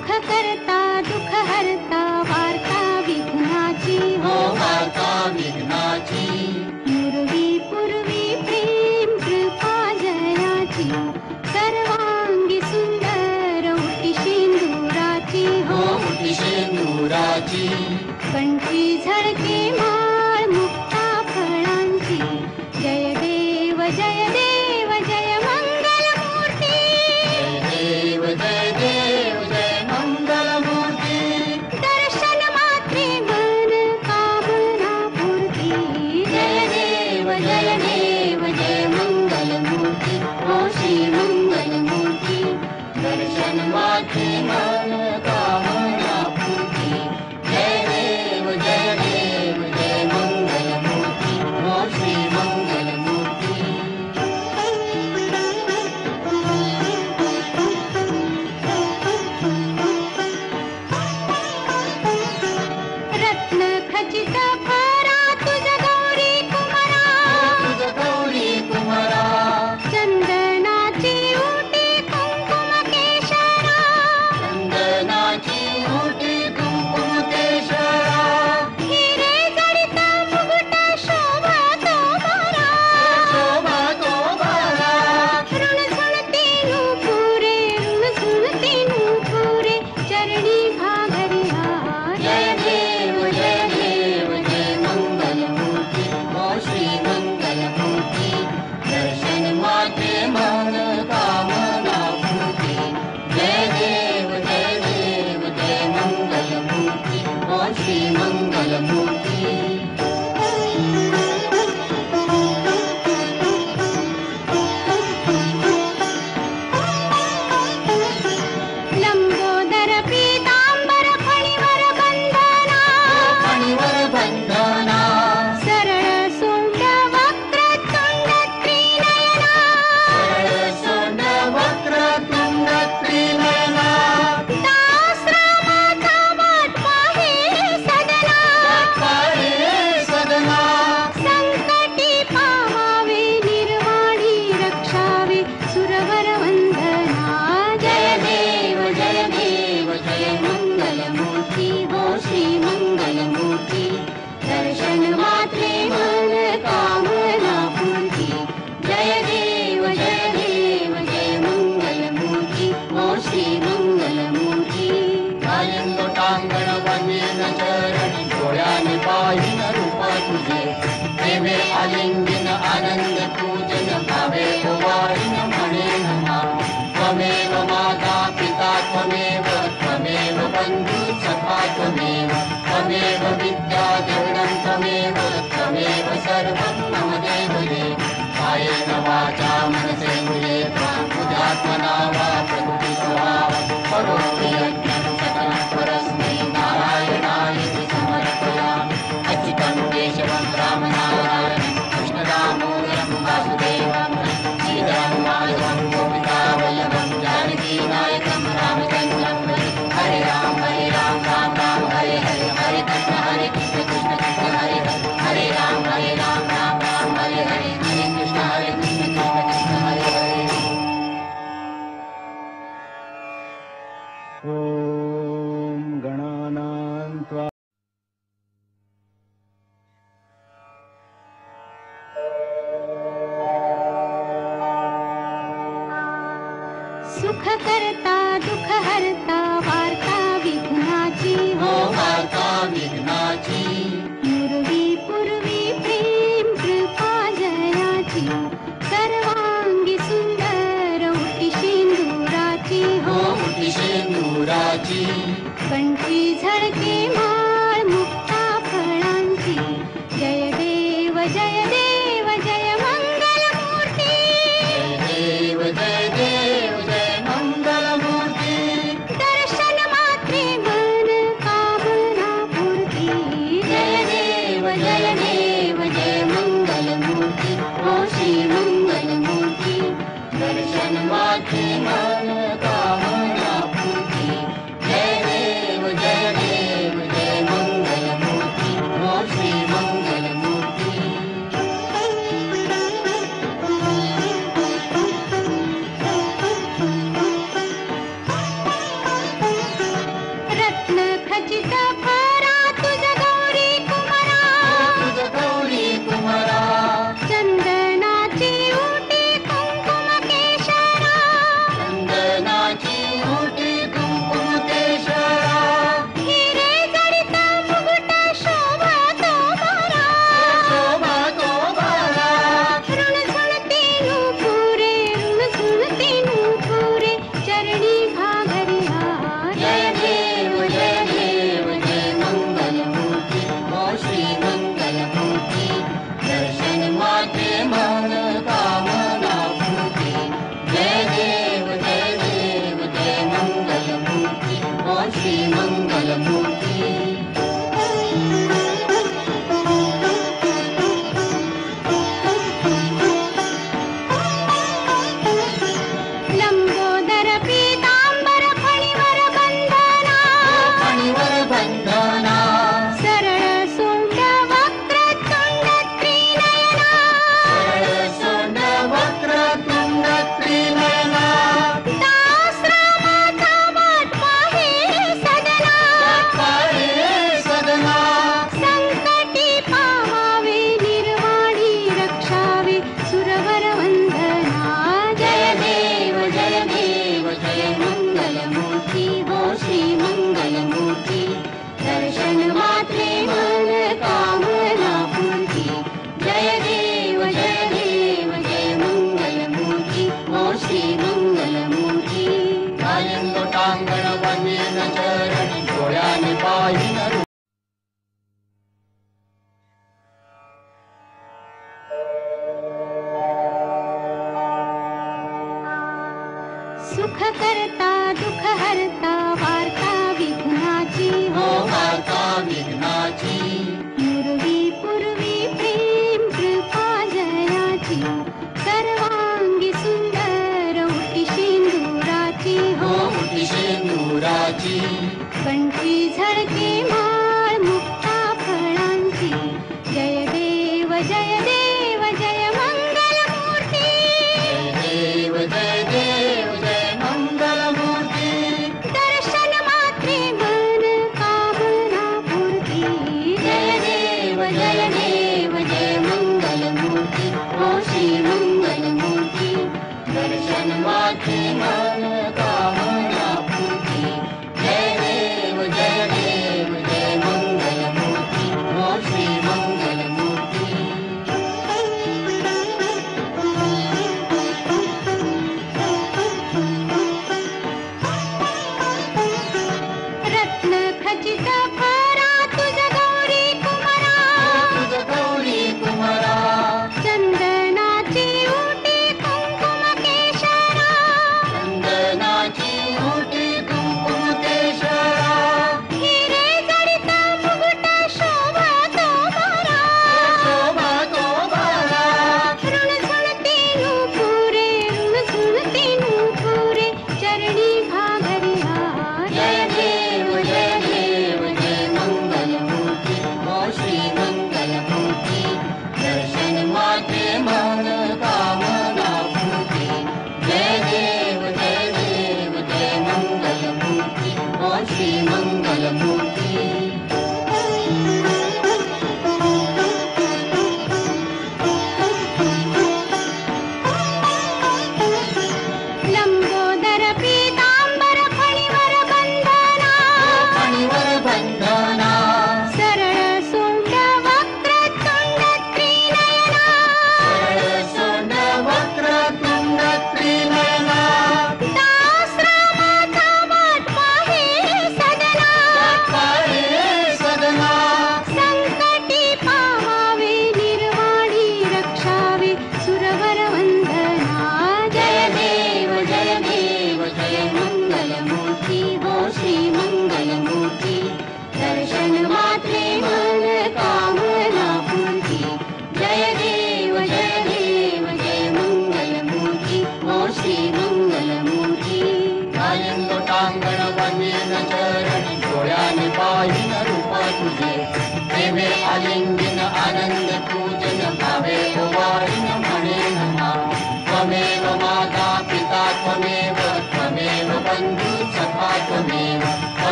सुख करता दुःख हरता वार्ता विघ्नाची हो वार्ता विघ्नाची पूर्वी पूर्वी प्रेम कृपा जयाची सर्वांगी सुंदर उटी शेंदुराची हो उटी शेंदुराची कंठी झळके माळ मुक्ता फळांची जय देव जय देव जय मंगल मूर्ती जय देव जय मंगल मूर्ती दर्शन मात्रे मन कामना पूर्ती जय देव जय मंगल मूर्ती हो श्री मंगल मूर्ती दर्शन मात्रे मन कामना पूर्ती जय देव जय मंगल मूर्ती हो श्री मंगल मूर्ती रत्न खचित फरा तुझ गौरी कुमारा तुझ गौरी कुमारा चंदनाची उटी कुंकुम केशरा चंदनाची उटी कुंकुम केशरा हिरे जडित मुकुट शोभा तो मारा शोभा तो बारा ऋण सुनती नूपुरे ऋण सुनती नूपुरे चरणी घाघरिया जय देव जय मंगल मूर्ती हो श्री मंगल मूर्ती दर्शन माते मन कामना पूर्ती जय देव जय मंगल मूर्ती हो श्री मंगल मूर्ती लंबोदर पीतांबर फणीवर बंधना फणीवर बंधना सरळ सोंड वक्रतुंड त्रिनयना सरळ सोंड वक्रतुंड त्रिनयना दासरामाचा वाट पाहे सदना पाहे सदना संकटी पावावे निर्वाणी रक्षावे सुरवर वंदना जय देव जय मंगल मूर्ती हो श्री मंगल मूर्ती दर्शन मात्रे मन कामना पूर्ती जय देव जय मंगल मूर्ती हो श्री मंगल मूर्ती कालिंद टांगण वंदन चरण डोळ्याने पाहिन रूप तुझे प्रेमे आलिंगन आनंद पूजन भावे ओवाळीन म्हणेन मा त्वमेव माता पिता त्वमेव बंधु सखा त्वमेव विद्या देवनं त्वमेव सर्वं मम देव देव कायेन वाचा मनसेन्द्रिये बुद्ध्यात्मना वा प्रकृति स्वभावं करोमि यज्ञं सकलं परस्मै नारायणाय समर्पयामि अच्युतं केशवं रामनारायणं कृष्णदामोदरं वासुदेवं श्रीधरं माधवं गोपिकावल्लभं जानकीनायकं रामचन्द्रं हरे राम राम राम हरे हरे हरे कृष्ण कृष्ण हरे हरे हरे राम राम हरे हरे हरे कृष्ण कृष्ण हरे हरे ॐ गणानां त्वा सुख करता दुःख हरता वार्ता विघ्नाची हो वार्ता विघ्नाची पूर्वी पूर्वी प्रेम कृपा जयाची सर्वांगी सुंदर उटी शेंदुराची हो उटी शेंदुराची कंठी झळके माळ मुक्ता फळांची जय देव जय मंगल मूर्ती जय देव जय मंगल मूर्ती दर्शन मात्रे मन कामना पूर्ती जय देव जय मंगल मूर्ती हो श्री मंगल मूर्ती दर्शन मात्रे मन कामना पूर्ती जय देव जय मंगल मूर्ती हो श्री मंगल मूर्ती सुख करता दुःख हरता वार्ता विघ्नाची हो वार्ता विघ्नाची पूर्वी पूर्वी प्रेम कृपा जयाची सर्वांगी सुंदर उटी सिंदुराची हो उटी सिंदुराची कंठी झळके माळ मुक्ता फळांची जय देव जय देव जय मंगल मूर्ती जय देव जय मंगल मूर्ती दर्शन मात्रे मन कामना पूर्ती जय देव जय मंगल मूर्ती हो श्री मंगल मूर्ती दर्शन मात्रे मन